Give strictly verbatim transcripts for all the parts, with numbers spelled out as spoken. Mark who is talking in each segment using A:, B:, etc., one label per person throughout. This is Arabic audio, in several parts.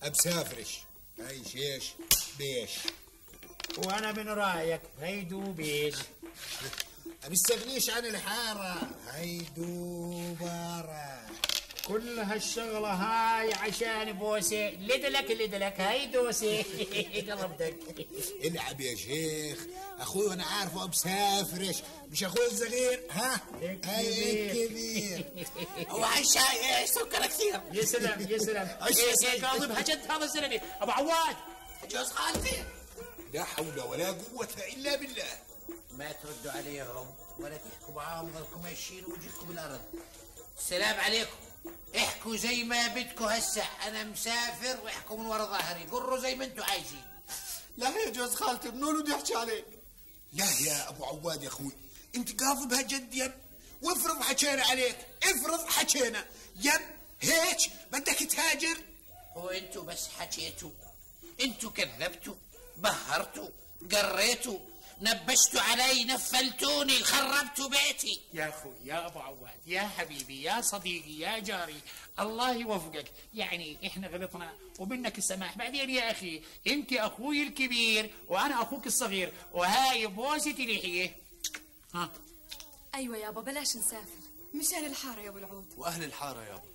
A: بسافرش. هاي شيش بيش.
B: وانا من رايك هيدو بيش.
A: بيستغنيش عن الحاره. هيدو بارا.
B: كل هالشغله هاي عشان بوسه. لدلك لدلك هاي دوسه. قلبتك.
A: العب يا شيخ. اخوي وانا عارفه بسافرش، مش اخوي الصغير. ها هاي الكبير.
C: هو هالشاي سكر كثير.
B: يا سلام يا سلام. ايه قاضب هجد هذا الزلمه ابو عواد
C: جوز خالتي.
A: لا حول ولا قوه الا بالله.
C: ما تردوا عليهم ولا تحكوا معاهم، ظلكم ماشيين وجهكم بالارض. السلام عليكم. احكوا زي ما بدكم هسه، انا مسافر واحكوا من ورا ظهري، قروا زي ما انتم عايزين.
D: لا يا جوز خالتي منو اللي يحكي عليك؟
A: لا يا ابو عواد يا اخوي، انت قاضبها جد يب. وافرض حكينا عليك، افرض حكينا يب هيك بدك تهاجر.
C: هو انتوا بس حكيتوا؟ انتوا كذبتوا، بهرتوا، قريتوا، نبشتوا علي، نفلتوني، خربتوا بيتي.
B: يا اخوي يا ابو عواد يا حبيبي يا صديقي يا جاري، الله يوفقك. يعني احنا غلطنا ومنك السماح. بعدين يا اخي انت اخوي الكبير وانا اخوك الصغير، وهاي بوسه لحيه. ها
E: ايوه يابا بلاش نسافر مشان الحاره يا ابو العود.
D: واهل الحاره يابا.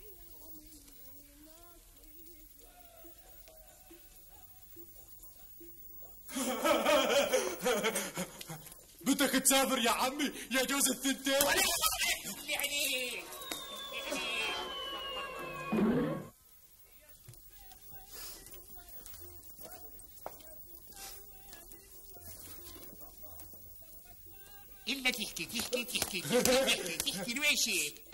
D: بدك تسافر يا عمي يا جوز الثنتين؟
B: يعني إلا تحكي تحكي تحكي تحكي تحكي تحكي لويش هيك؟